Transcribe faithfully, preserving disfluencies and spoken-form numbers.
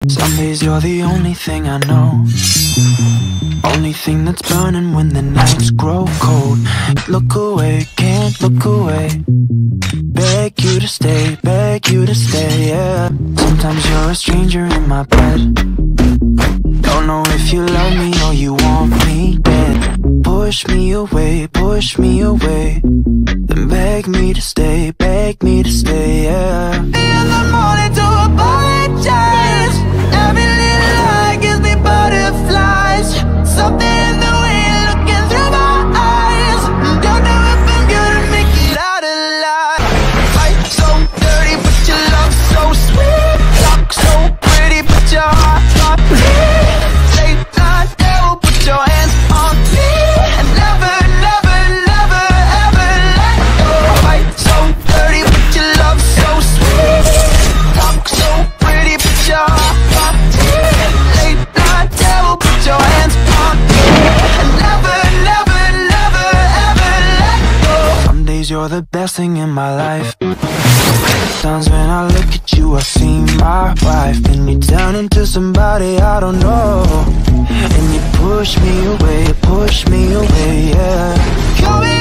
Some days you're the only thing I know, only thing that's burning when the nights grow cold. Look away, can't look away. Beg you to stay, beg you to stay, yeah. Sometimes you're a stranger in my bed. Don't know if you love me or you want me dead. Push me away, push me away, then beg me to stay, beg me to stay, yeah. In the morning to apologize, every little lie gives me butterflies. Something in the way you're looking through my eyes. Don't know if I'm gonna make it out alive. Fight so dirty but your love so sweet. Talk so pretty but your heart not beat. Late night devil, put your hands on me and never, never, never, ever let go. Fight so dirty but your love so sweet. Talk so pretty but your heart not beat. Late night devil, put your hands on me and never, never, never, ever let go. Some days you're the best thing in my life. Times when I look at you, I see my wife, and you turn into somebody I don't know, and you push me away, push me away, yeah. Call me